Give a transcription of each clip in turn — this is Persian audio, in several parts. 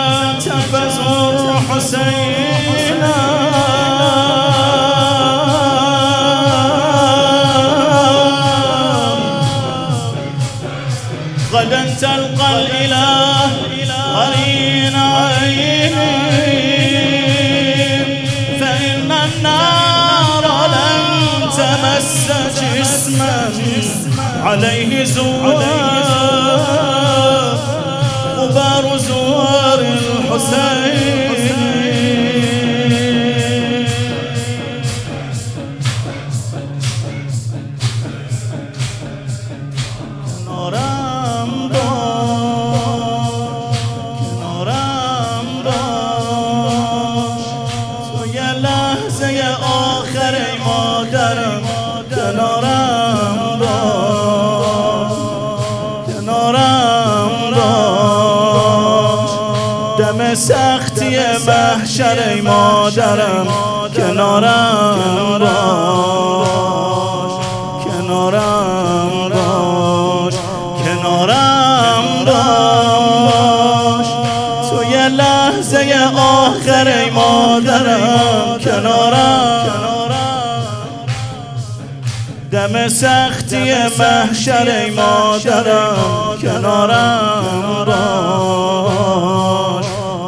فزر حسينا غدا تلقى الإله قرين عيني فإن النار لم تمس جسما عليه زوار غبار زوار الحسين آخر ای مادرم کنارم باش دم سختی محشر ای مادرم کنارم باش توی لحظه آخر ای مادرم کنارم دم سختی محشر ای مادرم کنارم باش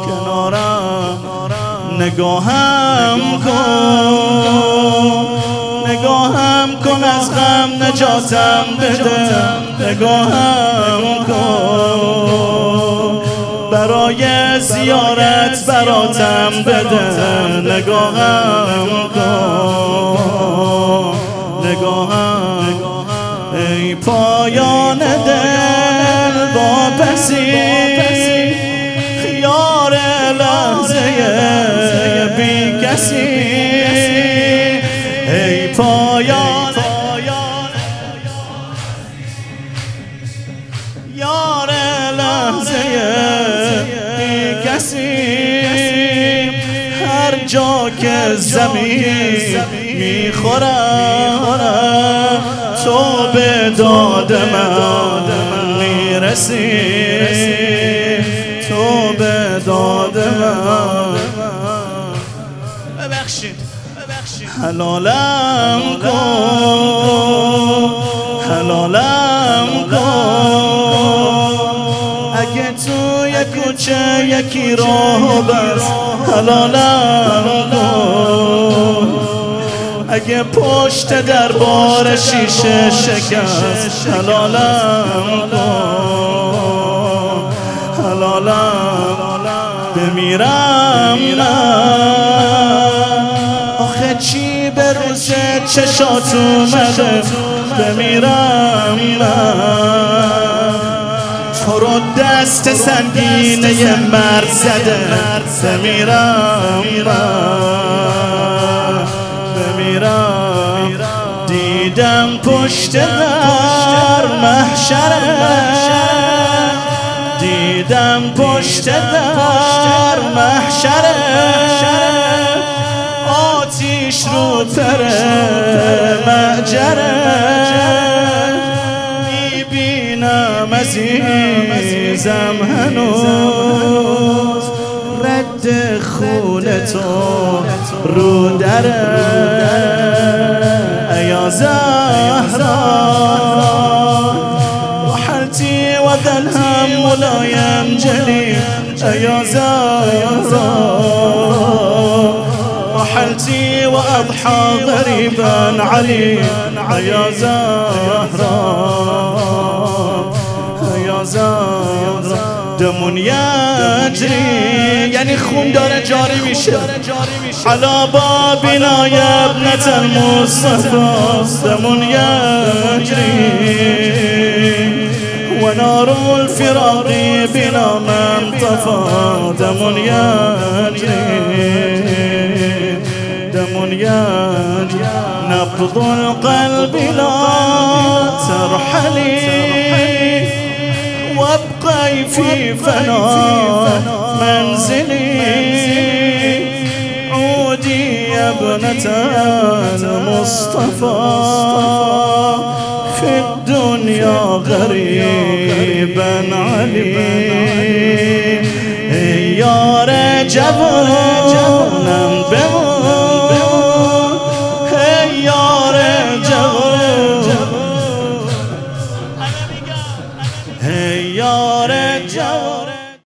نگاهم کن از غم نجاتم بده نگاهم کن برای زیارت براتم بده نگاهم کن ای پایان دل واپسی خیار لحظه بی کسی ای پایان یار لحظه بی کسی هر جا که زمین میخورم تو به داد من میرسی تو به داد من ببخشید حلالم کن اگه توی کوچه یکی راه بس حلالم کن اگه پشت دربار شیشه شکست حلالم کن بمیرم نه آخه چی به روز چشات اومده بمیرم نه تو رو دست سنگینه مرد زده بمیرم دیدم پشت در محشره دیدم پشت در محشره آتیش رو پره معجره میبینم عزیزم هنوز رد خون تو رو دره ایا زهرا وحلتی و دلهم ملایم جلی ایا زهرا وحلتی و اضحى غریبا علی ایا زهرا دمون یجری یعنی خون داره جاری میشه علا بابنا یا ابنة المصطفى دمون یجری و نار الفراق بنا من طفى دمون یجری نبض القلب لا ترحلي وابقي في فنا منزلي عودي يا ابنة المصطفى في الدنيا غريبا علي يا جوان